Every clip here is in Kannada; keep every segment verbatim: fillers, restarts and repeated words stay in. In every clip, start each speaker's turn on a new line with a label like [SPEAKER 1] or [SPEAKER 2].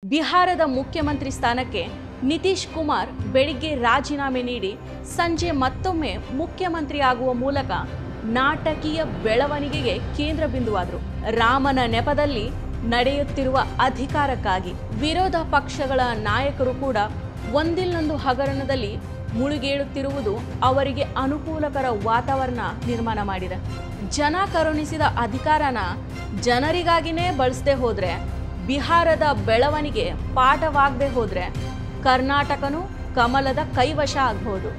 [SPEAKER 1] ಬಿಹಾರದ ಮುಖ್ಯಮಂತ್ರಿ ಸ್ಥಾನಕ್ಕೆ ನಿತೀಶ್ ಕುಮಾರ್ ಬೆಳಿಗ್ಗೆ ರಾಜೀನಾಮೆ ನೀಡಿ ಸಂಜೆ ಮತ್ತೊಮ್ಮೆ ಮುಖ್ಯಮಂತ್ರಿ ಆಗುವ ಮೂಲಕ ನಾಟಕೀಯ ಬೆಳವಣಿಗೆಗೆ ಕೇಂದ್ರ ಬಿಂದುವಾದರು. ರಾಮನ ನೆಪದಲ್ಲಿ ನಡೆಯುತ್ತಿರುವ ಅಧಿಕಾರಕ್ಕಾಗಿ ವಿರೋಧ ಪಕ್ಷಗಳ ನಾಯಕರು ಕೂಡ ಒಂದಿಲ್ಲೊಂದು ಹಗರಣದಲ್ಲಿ ಮುಳುಗೇಳುತ್ತಿರುವುದು ಅವರಿಗೆ ಅನುಕೂಲಕರ ವಾತಾವರಣ ನಿರ್ಮಾಣ ಮಾಡಿದೆ. ಜನ ಕರುಣಿಸಿದ ಅಧಿಕಾರನ ಜನರಿಗಾಗಿನೇ ಬಳಸದೆ ಹೋದ್ರೆ, ಬಿಹಾರದ ಬೆಳವಣಿಗೆ ಪಾಠವಾಗದೆ ಹೋದ್ರೆ ಕರ್ನಾಟಕನು ಕಮಲದ ಕೈವಶ ಆಗಬಹುದು.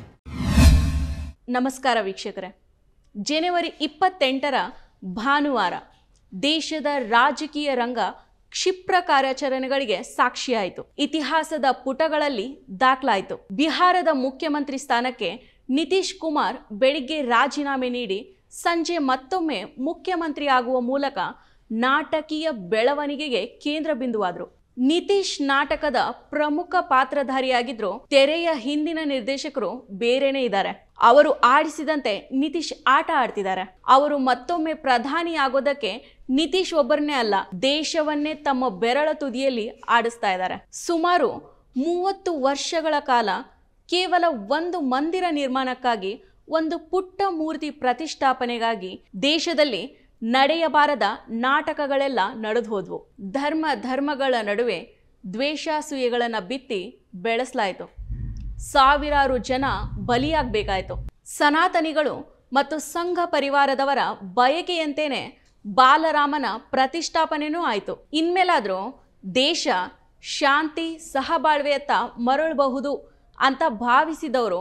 [SPEAKER 1] ನಮಸ್ಕಾರ ವೀಕ್ಷಕರೇ. ಜನವರಿ ಇಪ್ಪತ್ತೆಂಟರ ಭಾನುವಾರ ದೇಶದ ರಾಜಕೀಯ ರಂಗ ಕ್ಷಿಪ್ರ ಕಾರ್ಯಾಚರಣೆಗಳಿಗೆ ಸಾಕ್ಷಿಯಾಯಿತು. ಇತಿಹಾಸದ ಪುಟಗಳಲ್ಲಿ ದಾಖಲಾಯಿತು. ಬಿಹಾರದ ಮುಖ್ಯಮಂತ್ರಿ ಸ್ಥಾನಕ್ಕೆ ನಿತೀಶ್ ಕುಮಾರ್ ಬೆಳಿಗ್ಗೆ ರಾಜೀನಾಮೆ ನೀಡಿ ಸಂಜೆ ಮತ್ತೊಮ್ಮೆ ಮುಖ್ಯಮಂತ್ರಿ ಆಗುವ ಮೂಲಕ ನಾಟಕೀಯ ಬೆಳವಣಿಗೆಗೆ ಕೇಂದ್ರ ಬಿಂದುವಾದರು. ನಿತೀಶ್ ನಾಟಕದ ಪ್ರಮುಖ ಪಾತ್ರಧಾರಿಯಾಗಿದ್ರು. ತೆರೆಯ ಹಿಂದಿನ ನಿರ್ದೇಶಕರು ಬೇರೆನೇ ಇದ್ದಾರೆ. ಅವರು ಆಡಿಸಿದಂತೆ ನಿತೀಶ್ ಆಟ ಆಡ್ತಿದ್ದಾರೆ. ಅವರು ಮತ್ತೊಮ್ಮೆ ಪ್ರಧಾನಿ ಆಗೋದಕ್ಕೆ ನಿತೀಶ್ ಒಬ್ಬರನ್ನೇ ಅಲ್ಲ, ದೇಶವನ್ನೇ ತಮ್ಮ ಬೆರಳ ತುದಿಯಲ್ಲಿ ಆಡಿಸ್ತಾ ಇದ್ದಾರೆ. ಸುಮಾರು ಮೂವತ್ತು ವರ್ಷಗಳ ಕಾಲ ಕೇವಲ ಒಂದು ಮಂದಿರ ನಿರ್ಮಾಣಕ್ಕಾಗಿ, ಒಂದು ಪುಟ್ಟ ಮೂರ್ತಿ ಪ್ರತಿಷ್ಠಾಪನೆಗಾಗಿ ದೇಶದಲ್ಲಿ ನಡೆಯಬಾರದ ನಾಟಕಗಳೆಲ್ಲ ನಡೆದು ಹೋದ್ವು. ಧರ್ಮ ಧರ್ಮಗಳ ನಡುವೆ ದ್ವೇಷಾಸೂಯೆಗಳನ್ನು ಬಿತ್ತಿ ಬೆಳೆಸಲಾಯಿತು. ಸಾವಿರಾರು ಜನ ಬಲಿಯಾಗಬೇಕಾಯಿತು. ಸನಾತನಿಗಳು ಮತ್ತು ಸಂಘ ಪರಿವಾರದವರ ಬಯಕೆಯಂತೆಯೇ ಬಾಲರಾಮನ ಪ್ರತಿಷ್ಠಾಪನೆಯೂ ಆಯಿತು. ಇನ್ಮೇಲಾದರೂ ದೇಶ ಶಾಂತಿ ಸಹಬಾಳ್ವೆಯತ್ತ ಮರಳಬಹುದು ಅಂತ ಭಾವಿಸಿದವರು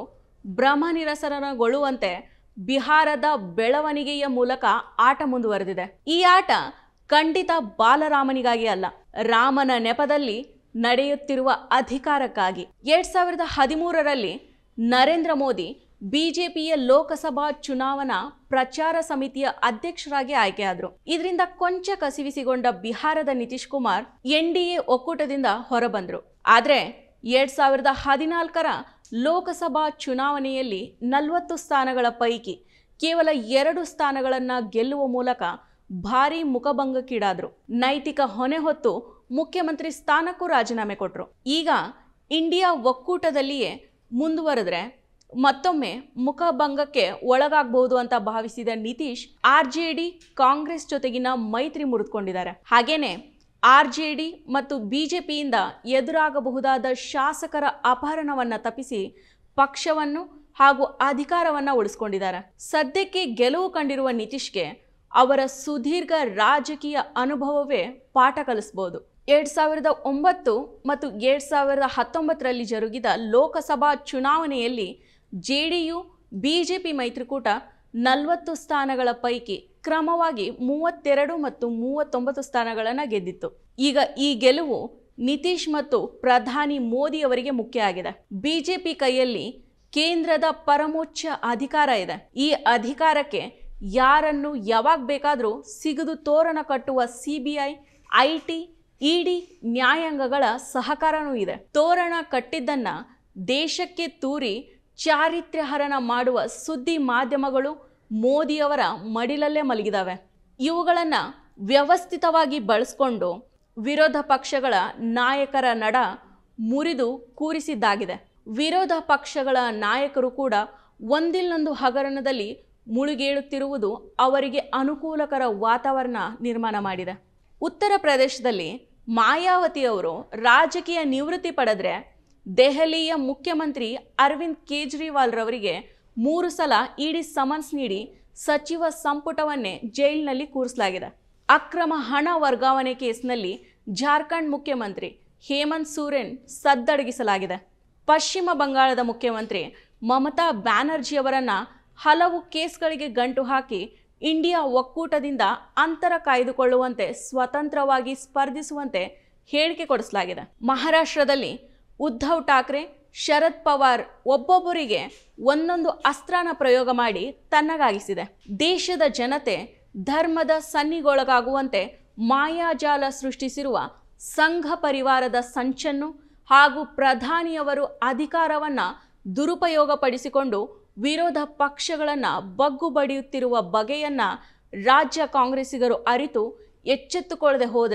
[SPEAKER 1] ಭ್ರಮನಿರಸನಗೊಳ್ಳುವಂತೆ ಬಿಹಾರದ ಬೆಳವಣಿಗೆಯ ಮೂಲಕ ಆಟ ಮುಂದುವರೆದಿದೆ. ಈ ಆಟ ಖಂಡಿತ ಬಾಲರಾಮನಿಗಾಗಿ ಅಲ್ಲ, ರಾಮನ ನೆಪದಲ್ಲಿ ನಡೆಯುತ್ತಿರುವ ಅಧಿಕಾರಕ್ಕಾಗಿ. ಎರಡ್ ಸಾವಿರದ ಹದಿಮೂರರಲ್ಲಿ ನರೇಂದ್ರ ಮೋದಿ ಬಿಜೆಪಿಯ ಲೋಕಸಭಾ ಚುನಾವಣಾ ಪ್ರಚಾರ ಸಮಿತಿಯ ಅಧ್ಯಕ್ಷರಾಗಿ ಆಯ್ಕೆಯಾದರು. ಇದರಿಂದ ಕೊಂಚ ಕಸಿವಿಸಿಗೊಂಡ ಬಿಹಾರದ Nitish Kumar N D A ಒಕ್ಕೂಟದಿಂದ ಹೊರಬಂದರು. ಆದರೆ ಎರಡ್ ಸಾವಿರದ ಹದಿನಾಲ್ಕರ ಲೋಕಸಭಾ ಚುನಾವಣೆಯಲ್ಲಿ ನಲವತ್ತು ಸ್ಥಾನಗಳ ಪೈಕಿ ಕೇವಲ ಎರಡು ಸ್ಥಾನಗಳನ್ನು ಗೆಲ್ಲುವ ಮೂಲಕ ಭಾರೀ ಮುಖಭಂಗಕ್ಕೀಡಾದರು. ನೈತಿಕ ಹೊಣೆ ಹೊತ್ತು ಮುಖ್ಯಮಂತ್ರಿ ಸ್ಥಾನಕ್ಕೂ ರಾಜೀನಾಮೆ ಕೊಟ್ಟರು. ಈಗ ಇಂಡಿಯಾ ಒಕ್ಕೂಟದಲ್ಲಿಯೇ ಮುಂದುವರೆದ್ರೆ ಮತ್ತೊಮ್ಮೆ ಮುಖಭಂಗಕ್ಕೆ ಒಳಗಾಗಬಹುದು ಅಂತ ಭಾವಿಸಿದ Nitish R J D Congress ಜೊತೆಗಿನ ಮೈತ್ರಿ ಮುರಿದುಕೊಂಡಿದ್ದಾರೆ. ಹಾಗೇನೆ ಆರ್ ಜೆ ಡಿ ಮತ್ತು ಬಿಜೆಪಿಯಿಂದ ಎದುರಾಗಬಹುದಾದ ಶಾಸಕರ ಅಪಹರಣವನ್ನು ತಪ್ಪಿಸಿ ಪಕ್ಷವನ್ನು ಹಾಗೂ ಅಧಿಕಾರವನ್ನು ಉಳಿಸ್ಕೊಂಡಿದ್ದಾರೆ. ಸದ್ಯಕ್ಕೆ ಗೆಲುವು ಕಂಡಿರುವ ನಿತೀಶ್ಗೆ ಅವರ ಸುದೀರ್ಘ ರಾಜಕೀಯ ಅನುಭವವೇ ಪಾಠ ಕಲಿಸಬಹುದು. ಎರಡ್ ಸಾವಿರದ ಒಂಬತ್ತು ಮತ್ತು ಎರಡ್ ಸಾವಿರದ ಹತ್ತೊಂಬತ್ತರಲ್ಲಿ ಜರುಗಿದ ಲೋಕಸಭಾ ಚುನಾವಣೆಯಲ್ಲಿ ಜೆ ಡಿ ಯು ಬಿಜೆಪಿ ಮೈತ್ರಿಕೂಟ ನಲವತ್ತು ಸ್ಥಾನಗಳ ಪೈಕಿ ಕ್ರಮವಾಗಿ ಮೂವತ್ತೆರಡು ಮತ್ತು ಮೂವತ್ತೊಂಬತ್ತು ಸ್ಥಾನಗಳನ್ನು ಗೆದ್ದಿತ್ತು. ಈಗ ಈ ಗೆಲುವು ನಿತೀಶ್ ಮತ್ತು ಪ್ರಧಾನಿ ಮೋದಿ ಅವರಿಗೆ ಮುಖ್ಯ ಆಗಿದೆ. ಬಿಜೆಪಿ ಕೈಯಲ್ಲಿ ಕೇಂದ್ರದ ಪರಮೋಚ್ಚ ಅಧಿಕಾರ ಇದೆ. ಈ ಅಧಿಕಾರಕ್ಕೆ ಯಾರನ್ನು ಯಾವಾಗ ಬೇಕಾದರೂ ಸಿಗದು ತೋರಣ ಕಟ್ಟುವ C B I, I T, E D ನ್ಯಾಯಾಂಗಗಳ ಸಹಕಾರನೂ ಇದೆ. ತೋರಣ ಕಟ್ಟಿದ್ದನ್ನ ದೇಶಕ್ಕೆ ತೂರಿ ಚಾರಿತ್ರ್ಯಹರಣ ಮಾಡುವ ಸುದ್ದಿ ಮಾಧ್ಯಮಗಳು ಮೋದಿಯವರ ಮಡಿಲಲ್ಲೇ ಮಲಗಿದಾವೆ. ಇವುಗಳನ್ನು ವ್ಯವಸ್ಥಿತವಾಗಿ ಬಳಸಿಕೊಂಡು ವಿರೋಧ ಪಕ್ಷಗಳ ನಾಯಕರ ನಡ ಮುರಿದು ಕೂರಿಸಿದ್ದಾಗಿದೆ. ವಿರೋಧ ಪಕ್ಷಗಳ ನಾಯಕರು ಕೂಡ ಒಂದಿಲ್ಲೊಂದು ಹಗರಣದಲ್ಲಿ ಮುಳುಗೇಳುತ್ತಿರುವುದು ಅವರಿಗೆ ಅನುಕೂಲಕರ ವಾತಾವರಣ ನಿರ್ಮಾಣ ಮಾಡಿದೆ. ಉತ್ತರ ಪ್ರದೇಶದಲ್ಲಿ ಮಾಯಾವತಿಯವರು ರಾಜಕೀಯ ನಿವೃತ್ತಿ ಪಡೆದ್ರೆ ದೆಹಲಿಯ ಮುಖ್ಯಮಂತ್ರಿ ಅರವಿಂದ್ ಕೇಜ್ರಿವಾಲ್ ರವರಿಗೆ ಮೂರು ಸಲ ಇಡಿ ಸಮನ್ಸ್ ನೀಡಿ ಸಚಿವ ಸಂಪುಟವನ್ನೇ ಜೈಲಿನಲ್ಲಿ ಕೂರಿಸಲಾಗಿದೆ. ಅಕ್ರಮ ಹಣ ವರ್ಗಾವಣೆ ಕೇಸ್ನಲ್ಲಿ ಜಾರ್ಖಂಡ್ ಮುಖ್ಯಮಂತ್ರಿ ಹೇಮಂತ್ ಸೊರೇನ್ ಸದ್ದಡಗಿಸಲಾಗಿದೆ. ಪಶ್ಚಿಮ ಬಂಗಾಳದ ಮುಖ್ಯಮಂತ್ರಿ ಮಮತಾ ಬ್ಯಾನರ್ಜಿಯವರನ್ನ ಹಲವು ಕೇಸ್ಗಳಿಗೆ ಗಂಟು ಹಾಕಿ ಇಂಡಿಯಾ ಒಕ್ಕೂಟದಿಂದ ಅಂತರ ಕಾಯ್ದುಕೊಳ್ಳುವಂತೆ ಸ್ವತಂತ್ರವಾಗಿ ಸ್ಪರ್ಧಿಸುವಂತೆ ಹೇಳಿಕೆ ಕೊಡಿಸಲಾಗಿದೆ. ಮಹಾರಾಷ್ಟ್ರದಲ್ಲಿ ಉದ್ಧವ್ ಠಾಕ್ರೆ, ಶರದ್ ಪವಾರ್ ಒಬ್ಬೊಬ್ಬರಿಗೆ ಒಂದೊಂದು ಅಸ್ತ್ರನ ಪ್ರಯೋಗ ಮಾಡಿ ತನ್ನಗಾಗಿಸಿದೆ. ದೇಶದ ಜನತೆ ಧರ್ಮದ ಸನ್ನಿಗೊಳಗಾಗುವಂತೆ ಮಾಯಾಜಾಲ ಸೃಷ್ಟಿಸಿರುವ ಸಂಘ ಪರಿವಾರದ ಸಂಚನ್ನು ಹಾಗೂ ಪ್ರಧಾನಿಯವರು ಅಧಿಕಾರವನ್ನ ದುರುಪಯೋಗಪಡಿಸಿಕೊಂಡು ವಿರೋಧ ಪಕ್ಷಗಳನ್ನು ಬಗ್ಗು ಬಡಿಯುತ್ತಿರುವ ಬಗೆಯನ್ನ ರಾಜ್ಯ ಕಾಂಗ್ರೆಸ್ಸಿಗರು ಅರಿತು ಎಚ್ಚೆತ್ತುಕೊಳ್ಳದೆ ಹೋದರೆ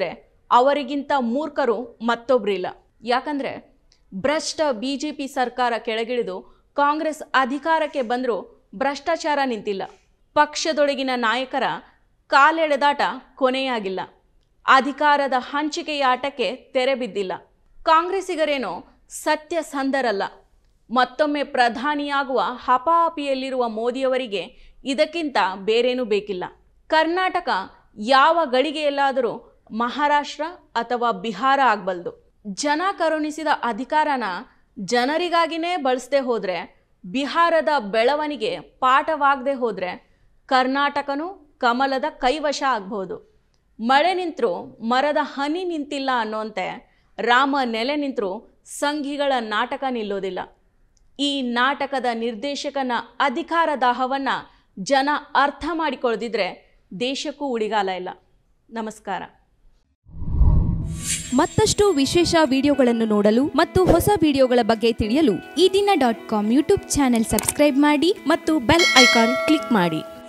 [SPEAKER 1] ಅವರಿಗಿಂತ ಮೂರ್ಖರು ಮತ್ತೊಬ್ಬರಿಲ್ಲ. ಯಾಕಂದರೆ ಭ್ರಷ್ಟ ಬಿ ಜೆ ಪಿ ಸರ್ಕಾರ ಕೆಳಗಿಳಿದು ಕಾಂಗ್ರೆಸ್ ಅಧಿಕಾರಕ್ಕೆ ಬಂದರೂ ಭ್ರಷ್ಟಾಚಾರ ನಿಂತಿಲ್ಲ. ಪಕ್ಷದೊಳಗಿನ ನಾಯಕರ ಕಾಲೆಳೆದಾಟ ಕೊನೆಯಾಗಿಲ್ಲ. ಅಧಿಕಾರದ ಹಂಚಿಕೆಯ ಆಟಕ್ಕೆ ತೆರೆ ಬಿದ್ದಿಲ್ಲ. ಕಾಂಗ್ರೆಸ್ಸಿಗರೇನೋ ಸತ್ಯಸಂಧರಲ್ಲ. ಮತ್ತೊಮ್ಮೆ ಪ್ರಧಾನಿಯಾಗುವ ಹಪಾಹಪಿಯಲ್ಲಿರುವ ಮೋದಿಯವರಿಗೆ ಇದಕ್ಕಿಂತ ಬೇರೇನೂ ಬೇಕಿಲ್ಲ. ಕರ್ನಾಟಕ ಯಾವ ಗಳಿಗೆಯಲ್ಲಾದರೂ ಮಹಾರಾಷ್ಟ್ರ ಅಥವಾ ಬಿಹಾರ ಆಗಬಲ್ದು. ಜನ ಕರುಣಿಸಿದ ಅಧಿಕಾರನ ಜನರಿಗಾಗಿನೇ ಬಳಸದೆ ಹೋದರೆ, ಬಿಹಾರದ ಬೆಳವಣಿಗೆ ಪಾಠವಾಗದೆ ಹೋದರೆ ಕರ್ನಾಟಕನೂ ಕಮಲದ ಕೈವಶ ಆಗ್ಬೋದು. ಮಳೆ ನಿಂತರೂ ಮರದ ಹನಿ ನಿಂತಿಲ್ಲ ಅನ್ನೋಂತೆ ರಾಮ ನೆಲೆ ನಿಂತರೂ ಸಂಘಿಗಳ ನಾಟಕ ನಿಲ್ಲೋದಿಲ್ಲ. ಈ ನಾಟಕದ ನಿರ್ದೇಶಕನ ಅಧಿಕಾರ ದಾಹವನ್ನು ಜನ ಅರ್ಥ ಮಾಡಿಕೊಳ್ಳದಿದ್ರೆ ದೇಶಕ್ಕೂ ಉಳಿಗಾಲ ಇಲ್ಲ. ನಮಸ್ಕಾರ.
[SPEAKER 2] ಮತ್ತಷ್ಟು ವಿಶೇಷ ವಿಡಿಯೋಗಳನ್ನು ನೋಡಲು ಮತ್ತು ಹೊಸ ವಿಡಿಯೋಗಳ ಬಗ್ಗೆ ತಿಳಿಯಲು Ee Dina dot com YouTube channel subscribe ಮಾಡಿ ಮತ್ತು ಬೆಲ್ ಐಕಾನ್ ಕ್ಲಿಕ್ ಮಾಡಿ.